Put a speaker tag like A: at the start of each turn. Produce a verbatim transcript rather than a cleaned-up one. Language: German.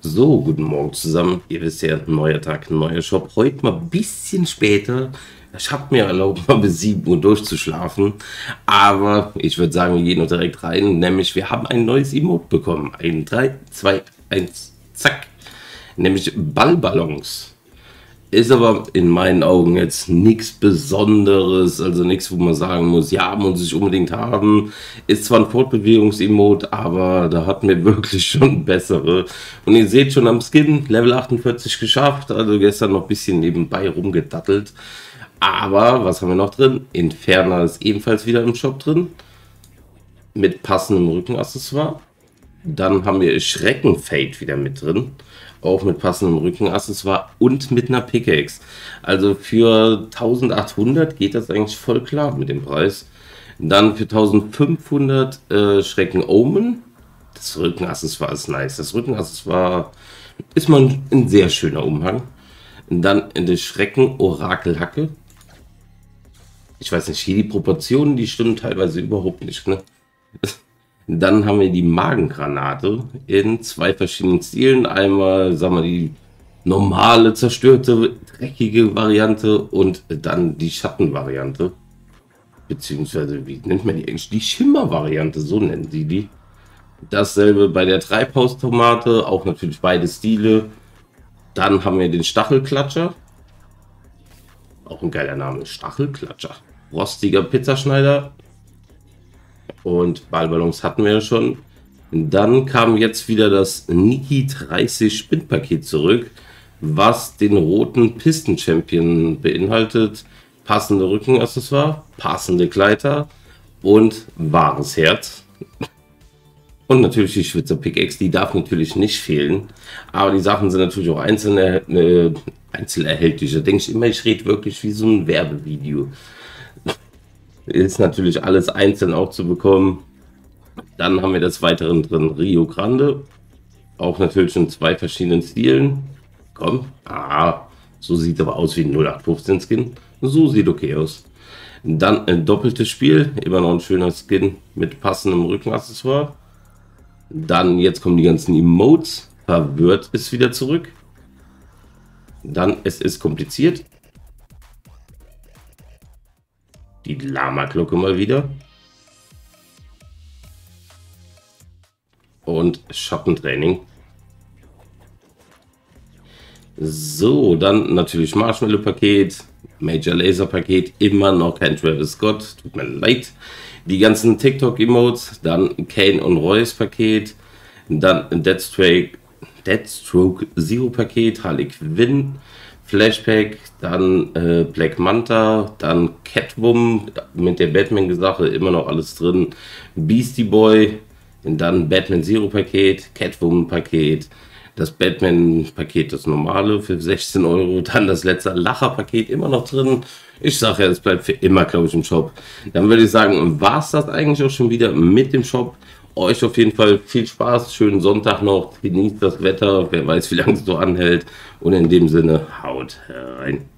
A: So, guten Morgen zusammen. Ihr wisst ja, neuer Tag, neuer Shop. Heute mal ein bisschen später. Ich habe mir erlaubt, mal bis sieben Uhr durchzuschlafen. Aber ich würde sagen, wir gehen nur direkt rein. Nämlich, wir haben ein neues Emote bekommen. Ein drei, zwei, eins, zack. Nämlich Ballballons. Ist aber in meinen Augen jetzt nichts Besonderes, also nichts, wo man sagen muss, ja, muss ich unbedingt haben. Ist zwar ein Fortbewegungs-Emote, aber da hatten wir wirklich schon bessere. Und ihr seht schon am Skin, Level achtundvierzig geschafft, also gestern noch ein bisschen nebenbei rumgedattelt. Aber was haben wir noch drin? Inferna ist ebenfalls wieder im Shop drin, mit passendem Rückenaccessoire. Dann haben wir Schreckenfade wieder mit drin, auch mit passendem Rückenaccessoire und mit einer Pickaxe. Also für eintausendachthundert geht das eigentlich voll klar mit dem Preis. Dann für eintausendfünfhundert äh, Schrecken Omen. Das Rückenaccessoire ist nice. Das Rückenaccessoire ist mal ein, ein sehr schöner Umhang. Und dann in der Schrecken Orakelhacke. Ich weiß nicht, hier die Proportionen, die stimmen teilweise überhaupt nicht, ne? Dann haben wir die Magengranate in zwei verschiedenen Stilen. Einmal, sagen wir, die normale, zerstörte, dreckige Variante und dann die Schattenvariante. Beziehungsweise, wie nennt man die eigentlich? Die Schimmervariante, so nennen sie die. Dasselbe bei der Treibhaustomate, auch natürlich beide Stile. Dann haben wir den Stachelklatscher. Auch ein geiler Name, Stachelklatscher. Rostiger Pizzaschneider. Und Ballballons hatten wir ja schon. Dann kam jetzt wieder das Niki dreißig Spindpaket zurück, was den roten Pisten Champion beinhaltet. Passende Rückenaccessoire, passende Kleider und wahres Herz. Und natürlich die Schwitzer Pickaxe, die darf natürlich nicht fehlen. Aber die Sachen sind natürlich auch einzeln, äh, einzeln erhältlich. Da denke ich immer, ich rede wirklich wie so ein Werbevideo. Ist natürlich alles einzeln auch zu bekommen. Dann haben wir des Weiteren drin Rio Grande. Auch natürlich in zwei verschiedenen Stilen. Komm, ah, so sieht aber aus wie ein null acht fünfzehn Skin. So sieht okay aus. Dann ein doppeltes Spiel. Immer noch ein schöner Skin mit passendem Rückenaccessoire. Dann, jetzt kommen die ganzen Emotes. Verwirrt ist wieder zurück. Dann, es ist kompliziert. Die Lama-Glocke mal wieder. Und Schattentraining. So, dann natürlich Marshmallow-Paket, Major Laser-Paket, immer noch kein Travis Scott, tut mir leid. Die ganzen TikTok-Emotes, dann Kane und Royce-Paket, dann Deathstroke, Deathstroke Zero-Paket, Harley Quinn, Flashpack, dann äh, Black Manta, dann Catwoman mit der Batman-Sache, immer noch alles drin, Beastie Boy, dann Batman Zero Paket, Catwoman Paket, das Batman Paket, das normale für sechzehn Euro, dann das letzte Lacher Paket immer noch drin. Ich sage ja, es bleibt für immer, glaube ich, im Shop. Dann würde ich sagen, war es das eigentlich auch schon wieder mit dem Shop. Euch auf jeden Fall viel Spaß, schönen Sonntag noch, genießt das Wetter, wer weiß, wie lange es so anhält. Und in dem Sinne, haut rein.